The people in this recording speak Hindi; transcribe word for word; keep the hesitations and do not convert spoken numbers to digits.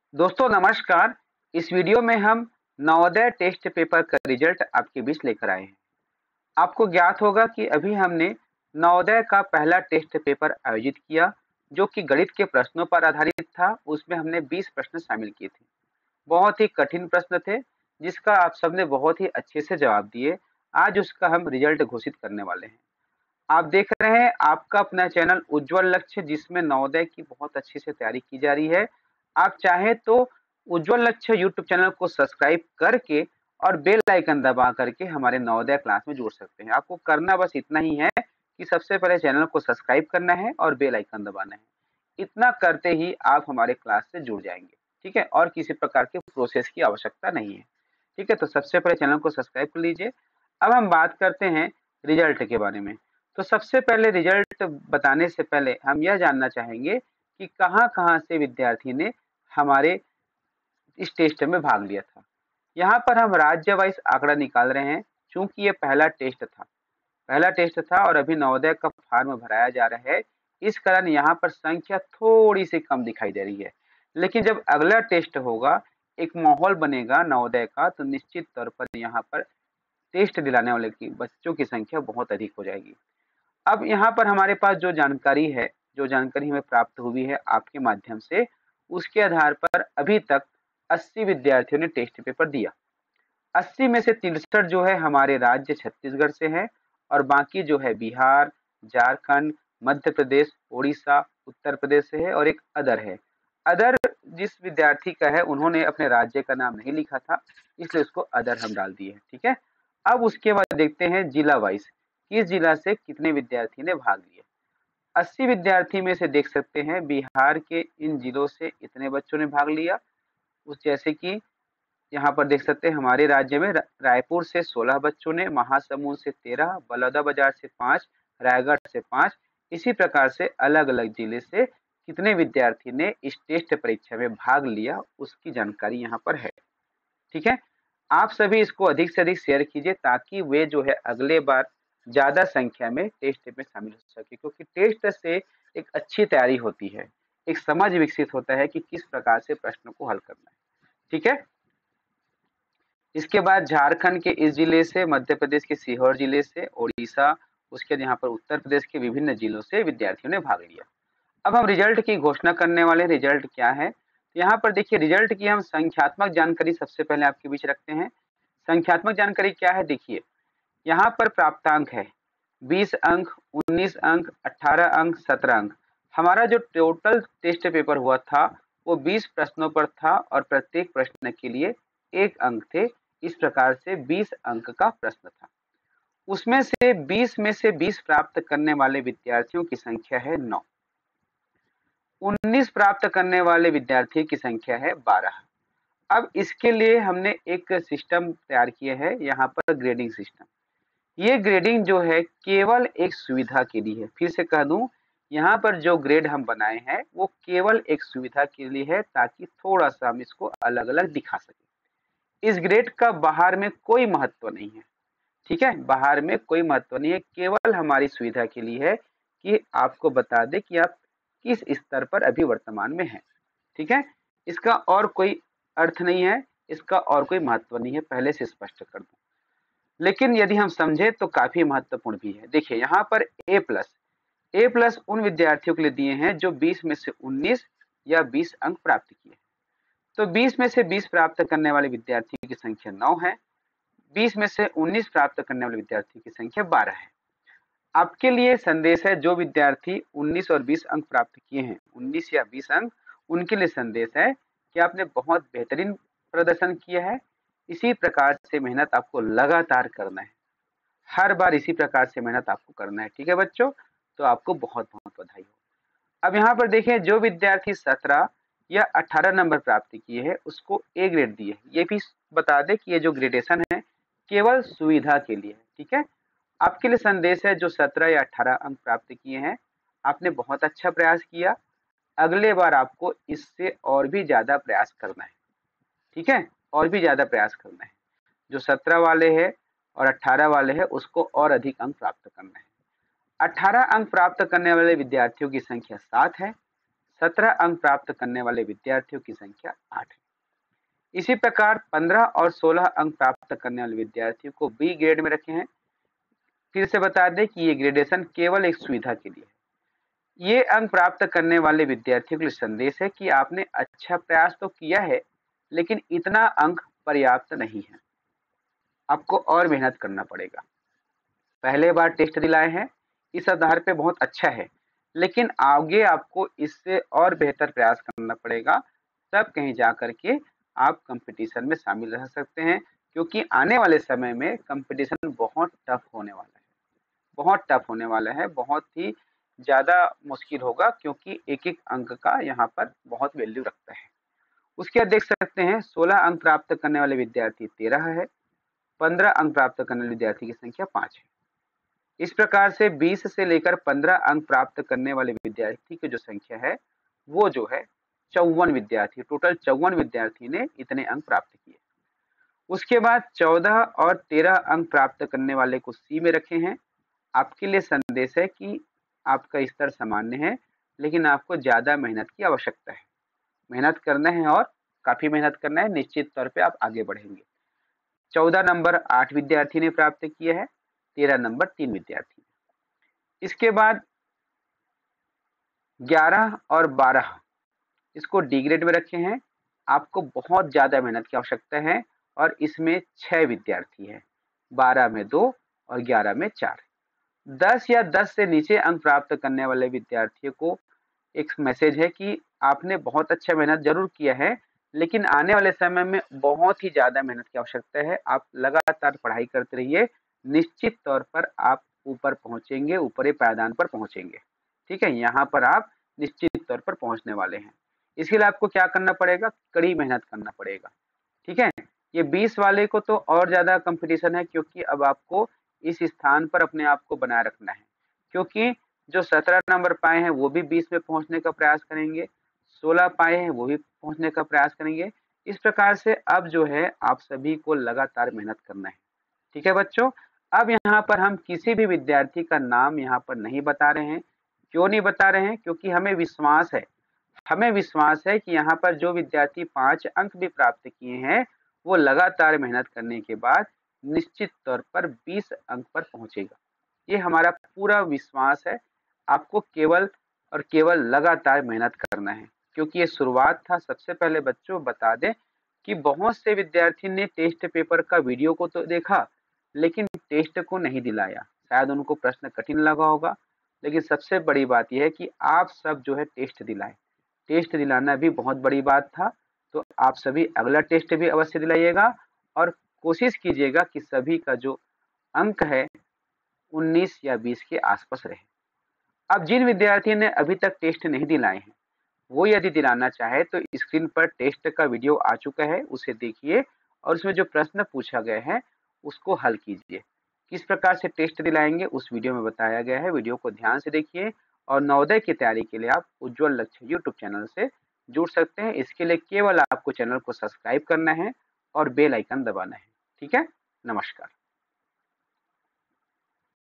दोस्तों नमस्कार। इस वीडियो में हम नवोदय टेस्ट पेपर का रिजल्ट आपके बीच लेकर आए हैं। आपको ज्ञात होगा कि अभी हमने नवोदय का पहला टेस्ट पेपर आयोजित किया, जो कि गणित के प्रश्नों पर आधारित था। उसमें हमने बीस प्रश्न शामिल किए थे। बहुत ही कठिन प्रश्न थे, जिसका आप सबने बहुत ही अच्छे से जवाब दिए। आज उसका हम रिजल्ट घोषित करने वाले हैं। आप देख रहे हैं आपका अपना चैनल उज्ज्वल लक्ष्य, जिसमें नवोदय की बहुत अच्छे से तैयारी की जा रही है। आप चाहें तो उज्ज्वल लक्ष्य यूट्यूब चैनल को सब्सक्राइब करके और बेल आइकन दबा करके हमारे नवोदय क्लास में जुड़ सकते हैं। आपको करना बस इतना ही है कि सबसे पहले चैनल को सब्सक्राइब करना है और बेल आइकन दबाना है। इतना करते ही आप हमारे क्लास से जुड़ जाएंगे। ठीक है, और किसी प्रकार के प्रोसेस की आवश्यकता नहीं है। ठीक है, तो सबसे पहले चैनल को सब्सक्राइब कर लीजिए। अब हम बात करते हैं रिजल्ट के बारे में। तो सबसे पहले रिजल्ट बताने से पहले हम यह जानना चाहेंगे कि कहाँ-कहाँ से विद्यार्थी ने हमारे इस टेस्ट में भाग लिया था। यहाँ पर हम राज्य वाइज आंकड़ा निकाल रहे हैं, चूंकि ये पहला टेस्ट था पहला टेस्ट था और अभी नवोदय का फॉर्म भराया जा रहा है। इस कारण यहाँ पर संख्या थोड़ी सी कम दिखाई दे रही है। लेकिन जब अगला टेस्ट होगा, एक माहौल बनेगा नवोदय का, तो निश्चित तौर पर यहाँ पर टेस्ट दिलाने वाले की बच्चों की संख्या बहुत अधिक हो जाएगी। अब यहाँ पर हमारे पास जो जानकारी है, जो जानकारी हमें प्राप्त हुई है आपके माध्यम से, उसके आधार पर अभी तक अस्सी विद्यार्थियों ने टेस्ट पेपर दिया। अस्सी में से तिरसठ जो है हमारे राज्य छत्तीसगढ़ से है और बाकी जो है बिहार, झारखंड, मध्य प्रदेश, उड़ीसा, उत्तर प्रदेश से है और एक अदर है। अदर जिस विद्यार्थी का है, उन्होंने अपने राज्य का नाम नहीं लिखा था, इसलिए उसको अदर हम डाल दिए हैं। ठीक है, अब उसके बाद देखते हैं जिला वाइज, किस जिला से कितने विद्यार्थी ने भाग लिया। अस्सी विद्यार्थी में से देख सकते हैं बिहार के इन जिलों से इतने बच्चों ने भाग लिया। उस जैसे कि यहाँ पर देख सकते हैं हमारे राज्य में रा- रायपुर से सोलह बच्चों ने, महासमुंद से तेरह, बलौदाबाजार से पाँच, रायगढ़ से पाँच। इसी प्रकार से अलग अलग जिले से कितने विद्यार्थी ने इस टेस्ट परीक्षा में भाग लिया, उसकी जानकारी यहाँ पर है। ठीक है, आप सभी इसको अधिक से अधिक शेयर कीजिए, ताकि वे जो है अगले बार ज्यादा संख्या में टेस्ट में शामिल हो सके, क्योंकि टेस्ट से एक अच्छी तैयारी होती है, एक समझ विकसित होता है कि किस प्रकार से प्रश्न को हल करना है। ठीक है, इसके बाद झारखंड के इस जिले से, मध्य प्रदेश के सीहोर जिले से, ओडिशा, उसके बाद यहाँ पर उत्तर प्रदेश के विभिन्न जिलों से विद्यार्थियों ने भाग लिया। अब हम रिजल्ट की घोषणा करने वाले। रिजल्ट क्या है, तो यहाँ पर देखिए रिजल्ट की हम संख्यात्मक जानकारी सबसे पहले आपके बीच रखते हैं। संख्यात्मक जानकारी क्या है, देखिए यहाँ पर प्राप्तांक है बीस अंक, उन्नीस अंक, अठारह अंक, सत्रह अंक। हमारा जो टोटल टेस्ट पेपर हुआ था वो बीस प्रश्नों पर था और प्रत्येक प्रश्न के लिए एक अंक थे। इस प्रकार से बीस अंक का प्रश्न था। उसमें से बीस में से बीस प्राप्त करने वाले विद्यार्थियों की संख्या है नौ। उन्नीस प्राप्त करने वाले विद्यार्थियों की संख्या है बारह। अब इसके लिए हमने एक सिस्टम तैयार किया है, यहाँ पर ग्रेडिंग सिस्टम। ये ग्रेडिंग जो है केवल एक सुविधा के लिए है। फिर से कह दूं, यहाँ पर जो ग्रेड हम बनाए हैं वो केवल एक सुविधा के लिए है, ताकि थोड़ा सा हम इसको अलग अलग दिखा सकें। इस ग्रेड का बाहर में कोई महत्व नहीं है। ठीक है, बाहर में कोई महत्व नहीं है, केवल हमारी सुविधा के लिए है कि आपको बता दे कि आप किस स्तर पर अभी वर्तमान में हैं। ठीक है, इसका और कोई अर्थ नहीं है, इसका और कोई महत्व नहीं है, पहले से स्पष्ट कर दूं। लेकिन यदि हम समझे तो काफी महत्वपूर्ण भी है। देखिए यहाँ पर ए प्लस ए प्लस उन विद्यार्थियों के लिए दिए हैं जो बीस में से उन्नीस या बीस अंक प्राप्त किए। तो बीस में से बीस प्राप्त करने वाले विद्यार्थियों की संख्या नौ है। बीस में से उन्नीस प्राप्त करने वाले विद्यार्थियों की संख्या बारह है। आपके लिए संदेश है, जो विद्यार्थी उन्नीस और बीस अंक प्राप्त किए हैं, उन्नीस या बीस अंक, उनके लिए संदेश है कि आपने बहुत बेहतरीन प्रदर्शन किया है। इसी प्रकार से मेहनत आपको लगातार करना है, हर बार इसी प्रकार से मेहनत आपको करना है। ठीक है बच्चों, तो आपको बहुत बहुत बधाई हो। अब यहाँ पर देखिए, जो विद्यार्थी सत्रह या अठारह नंबर प्राप्त किए हैं उसको ए ग्रेड दिए। ये भी बता दें कि ये जो ग्रेडेशन है केवल सुविधा के लिए है। ठीक है, आपके लिए संदेश है, जो सत्रह या अठारह अंक प्राप्त किए हैं, आपने बहुत अच्छा प्रयास किया। अगले बार आपको इससे और भी ज्यादा प्रयास करना है। ठीक है, और भी ज्यादा प्रयास करना है। जो सत्रह वाले हैं और अठारह वाले हैं उसको और अधिक अंक प्राप्त करना है। अठारह अंक प्राप्त करने वाले विद्यार्थियों की संख्या सात है। सत्रह अंक प्राप्त करने वाले विद्यार्थियों की संख्या आठ है। इसी प्रकार पंद्रह और सोलह अंक प्राप्त करने वाले विद्यार्थियों को बी ग्रेड में रखे हैं। फिर से बता दें कि ये ग्रेडेशन केवल एक सुविधा के लिए है। ये अंक प्राप्त करने वाले विद्यार्थियों के लिए संदेश है कि आपने अच्छा प्रयास तो किया है, लेकिन इतना अंक पर्याप्त नहीं है, आपको और मेहनत करना पड़ेगा। पहले बार टेस्ट दिलाए हैं, इस आधार पे बहुत अच्छा है, लेकिन आगे आपको इससे और बेहतर प्रयास करना पड़ेगा, तब कहीं जा कर के आप कंपटीशन में शामिल रह सकते हैं, क्योंकि आने वाले समय में कंपटीशन बहुत टफ होने वाला है, बहुत टफ होने वाला है, बहुत ही ज़्यादा मुश्किल होगा, क्योंकि एक-एक अंक का यहाँ पर बहुत वैल्यू रखता है। उसके बाद देख सकते हैं सोलह अंक प्राप्त करने वाले विद्यार्थी तेरह है, पंद्रह अंक प्राप्त करने वाले विद्यार्थी की संख्या पाँच है। इस प्रकार से बीस से लेकर पंद्रह अंक प्राप्त करने वाले विद्यार्थी की जो संख्या है वो जो है चौवन विद्यार्थी, टोटल चौवन विद्यार्थी ने इतने अंक प्राप्त किए। उसके बाद चौदह और तेरह अंक प्राप्त करने वाले को सी में रखे हैं। आपके लिए संदेश है कि आपका स्तर सामान्य है, लेकिन आपको ज़्यादा मेहनत की आवश्यकता है। मेहनत करना है और काफ़ी मेहनत करना है, निश्चित तौर पे आप आगे बढ़ेंगे। चौदह नंबर आठ विद्यार्थी ने प्राप्त किया है, तेरह नंबर तीन विद्यार्थी। इसके बाद ग्यारह और बारह इसको डी ग्रेड में रखे हैं। आपको बहुत ज़्यादा मेहनत की आवश्यकता है और इसमें छह विद्यार्थी हैं, बारह में दो और ग्यारह में चार। दस या दस से नीचे अंक प्राप्त करने वाले विद्यार्थियों को एक मैसेज है कि आपने बहुत अच्छा मेहनत जरूर किया है, लेकिन आने वाले समय में बहुत ही ज़्यादा मेहनत की आवश्यकता है। आप लगातार पढ़ाई करते रहिए, निश्चित तौर पर आप ऊपर पहुंचेंगे, ऊपरी पायदान पर पहुंचेंगे। ठीक है, यहाँ पर आप निश्चित तौर पर पहुंचने वाले हैं। इसके लिए आपको क्या करना पड़ेगा, कड़ी मेहनत करना पड़ेगा। ठीक है, ये बीस वाले को तो और ज़्यादा कंपटीशन है, क्योंकि अब आपको इस स्थान पर अपने आप को बनाए रखना है, क्योंकि जो सत्रह नंबर पाए हैं वो भी बीस में पहुंचने का प्रयास करेंगे, सोलह पाए हैं वो भी पहुंचने का प्रयास करेंगे। इस प्रकार से अब जो है आप सभी को लगातार मेहनत करना है। ठीक है बच्चों, अब यहाँ पर हम किसी भी विद्यार्थी का नाम यहाँ पर नहीं बता रहे हैं। क्यों नहीं बता रहे हैं, क्योंकि हमें विश्वास है हमें विश्वास है कि यहाँ पर जो विद्यार्थी पाँच अंक भी प्राप्त किए हैं वो लगातार मेहनत करने के बाद निश्चित तौर पर बीस अंक पर पहुंचेगा। ये हमारा पूरा विश्वास है। आपको केवल और केवल लगातार मेहनत करना है, क्योंकि ये शुरुआत था। सबसे पहले बच्चों बता दें कि बहुत से विद्यार्थी ने टेस्ट पेपर का वीडियो को तो देखा, लेकिन टेस्ट को नहीं दिलाया। शायद उनको प्रश्न कठिन लगा होगा, लेकिन सबसे बड़ी बात यह है कि आप सब जो है टेस्ट दिलाए। टेस्ट दिलाना भी बहुत बड़ी बात था, तो आप सभी अगला टेस्ट भी अवश्य दिलाइएगा और कोशिश कीजिएगा कि सभी का जो अंक है उन्नीस या बीस के आसपास रहे। अब जिन विद्यार्थी ने अभी तक टेस्ट नहीं दिलाए हैं, वो यदि दिलाना चाहे तो स्क्रीन पर टेस्ट का वीडियो आ चुका है, उसे देखिए और उसमें जो प्रश्न पूछा गया है उसको हल कीजिए। किस प्रकार से टेस्ट दिलाएंगे उस वीडियो में बताया गया है, वीडियो को ध्यान से देखिए। और नवोदय की तैयारी के लिए आप उज्ज्वल लक्ष्य यूट्यूब चैनल से जुड़ सकते हैं। इसके लिए केवल आपको चैनल को सब्सक्राइब करना है और बेल आइकन दबाना है। ठीक है, नमस्कार।